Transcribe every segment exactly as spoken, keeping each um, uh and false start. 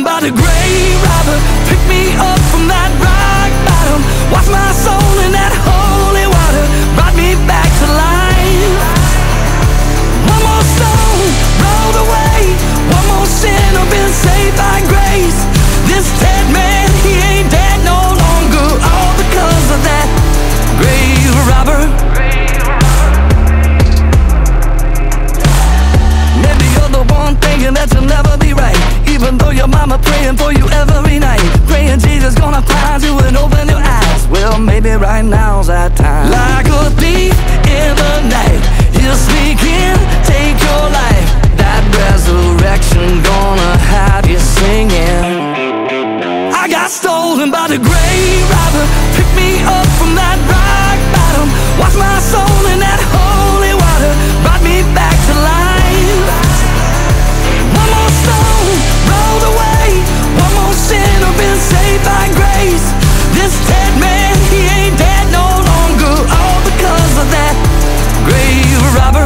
stolen by the grave robber. Pick me up from that rock bottom. Wash my soul in that holy water. Brought me back to life. One more stone rolled away. One more sinner been saved by grace. This dead man, he ain't dead no longer. All because of that grave robber. Maybe you're the one thinking that you'll never be right, even though your mama praying for you every night, praying Jesus gonna find you and open your eyes. Well, maybe right now's that time. Like a thief in the night, he'll sneak in, take your life. That resurrection gonna have you singing. I got stolen by the grave robber. Pick me up from that rock bottom. Wash my soul in that holy water. Brought me back to life. One more stone rolled away. One more sinner been saved by grace. This dead man, he ain't dead no longer. All because of that grave robber.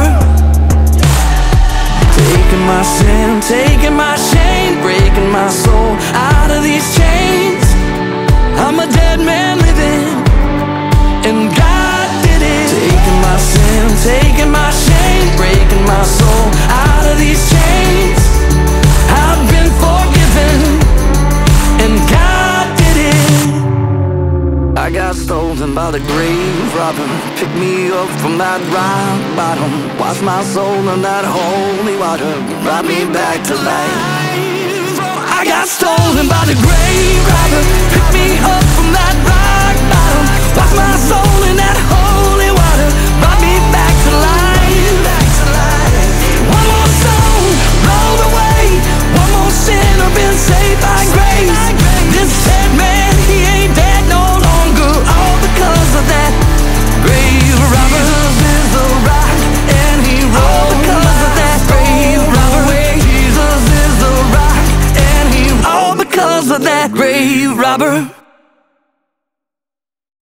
Taking my sin, taking my shame, breaking my soul out of these chains. I'm a dead man living, and God did it. Taking my sin, taking my shame, breaking my soul out of these chains. I've been forgiven, and God did it. I got stolen by the grave robber. Pick me up from that rock bottom. Wash my soul in that holy water. Brought me back to life. I got stolen by the grave robber. Pick me up from that rock bottom. Wash my soul in that holy